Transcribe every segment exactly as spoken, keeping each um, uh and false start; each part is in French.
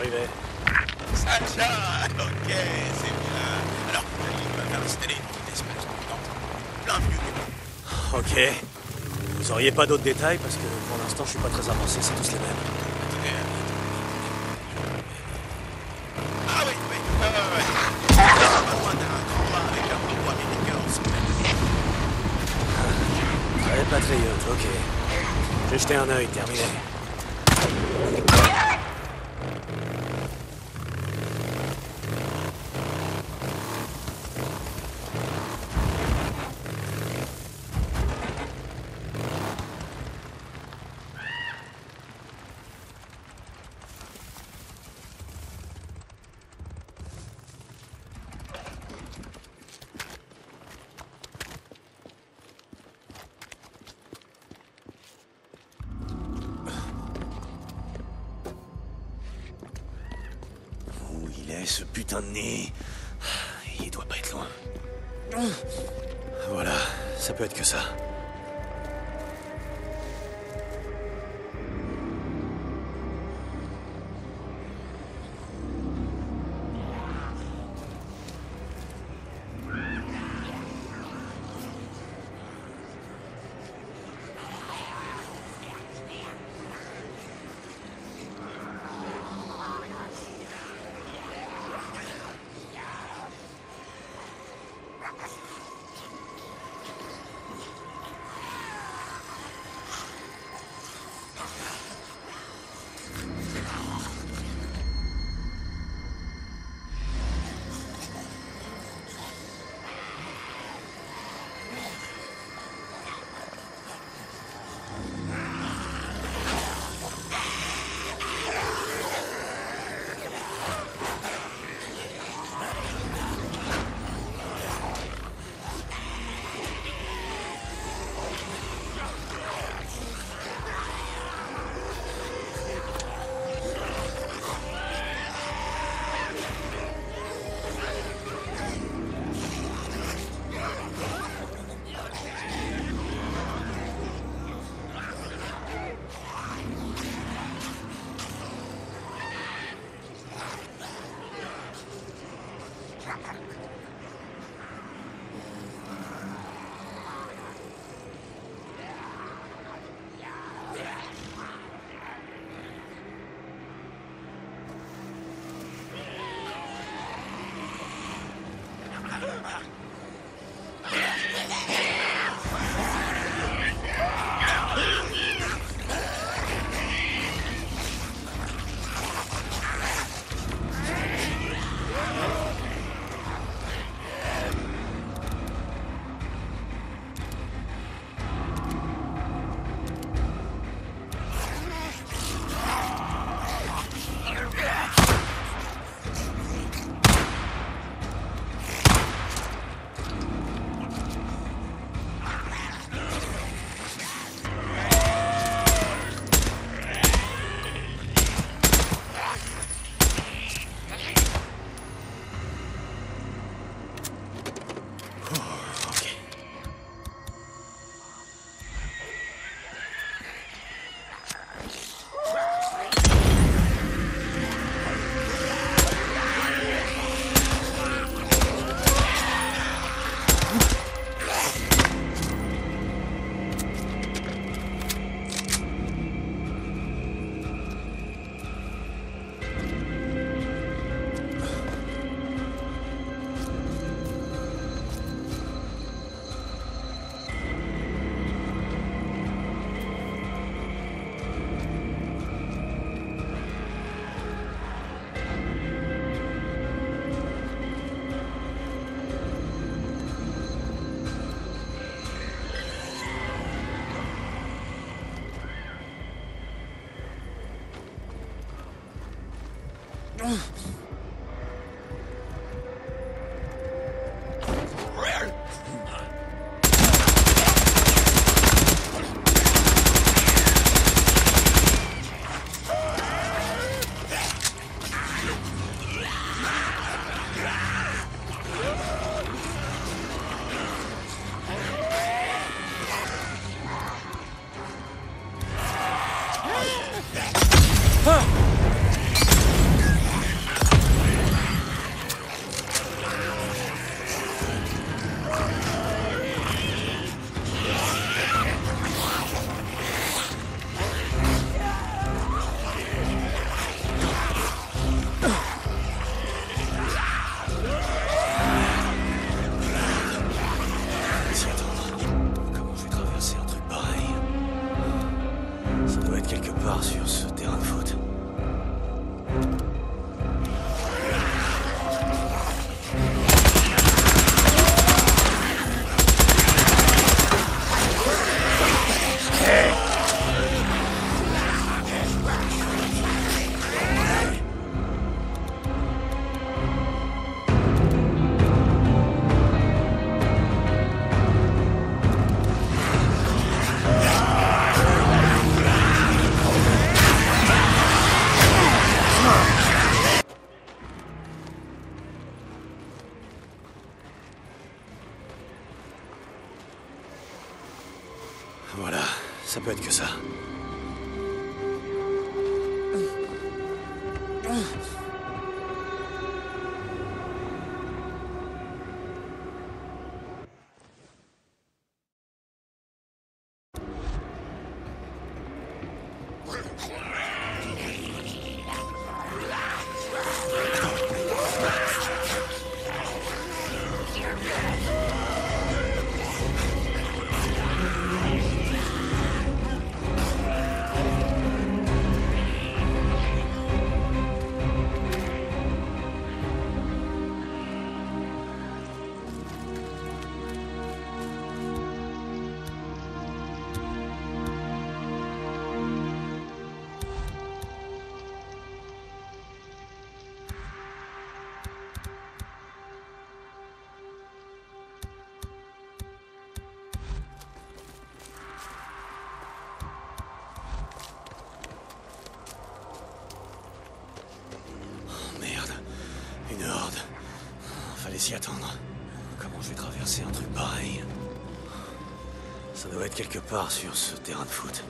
arrivait. Sacha, ok, c'est bien. Alors, il va faire installer une espèce de tente. Plein milieu des monts. Ok. Vous auriez pas d'autres détails parce que pour l'instant je suis pas très avancé, c'est tous les mêmes. Attendez, ah oui, oui, ouais, ouais, ouais. C'est pas loin d'un grand bar avec un robot américain en semaine. Ouais, Patriote, ok. J'ai jeté un œil, terminé. Ce putain de nez. Il doit pas être loin. Voilà, ça peut être que ça. Ça peut être que ça. Une horde. Fallait s'y attendre. Comment je vais traverser un truc pareil? Ça doit être quelque part sur ce terrain de foot.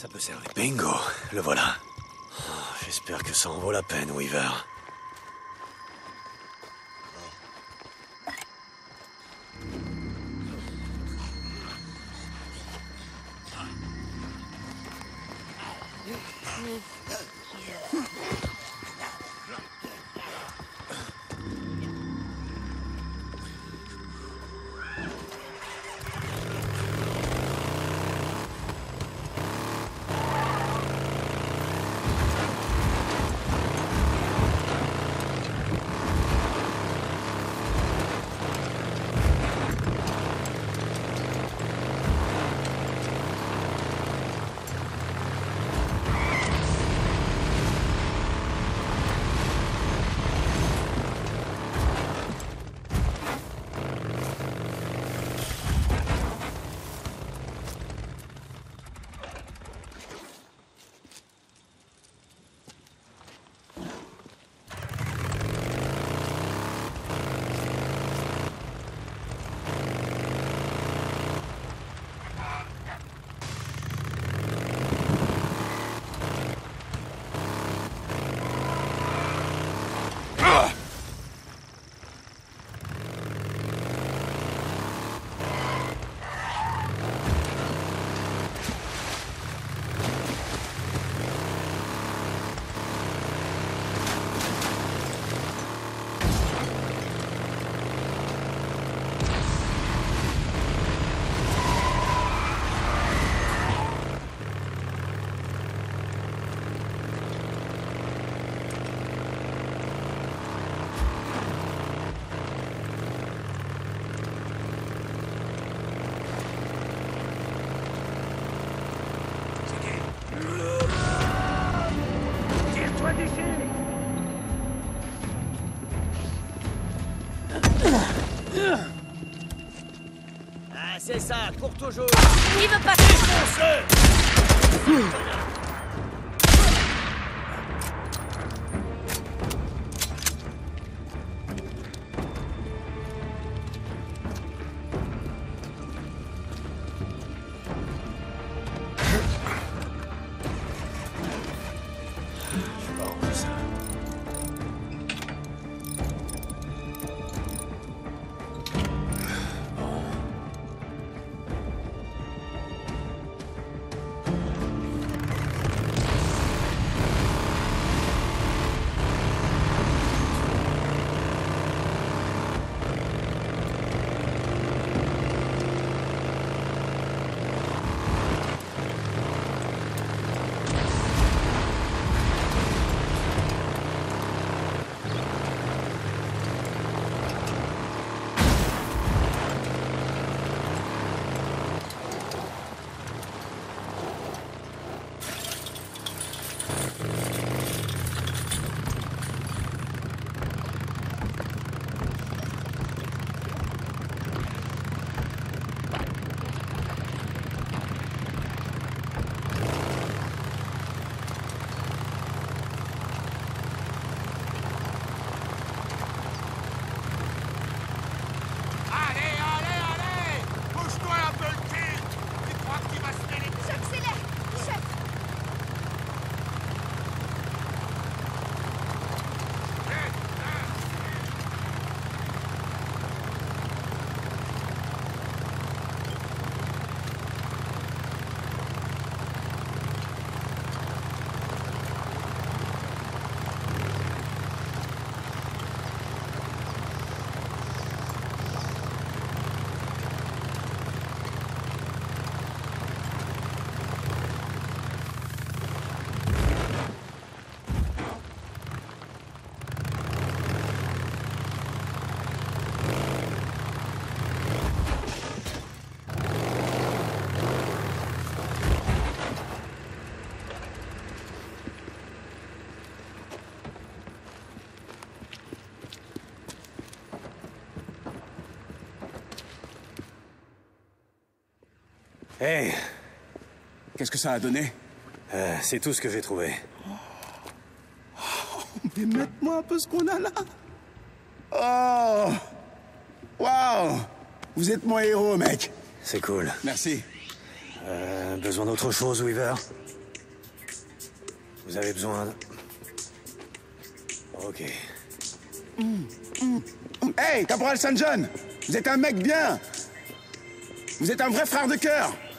Ça peut servir. Bingo, le voilà. Oh, j'espère que ça en vaut la peine, Weaver. Ah, c'est ça, cours toujours. Il veut pas... Défonce-le. Hey, Qu'est-ce que ça a donné? euh, c'est tout ce que j'ai trouvé. Oh, mais montre-moi un peu ce qu'on a là. Oh! Waouh! Vous êtes mon héros, mec. C'est cool. Merci. Euh, besoin d'autre chose, Weaver? Vous avez besoin de... Ok. Hey, Caporal Saint John! Vous êtes un mec bien! Vous êtes un vrai frère de cœur!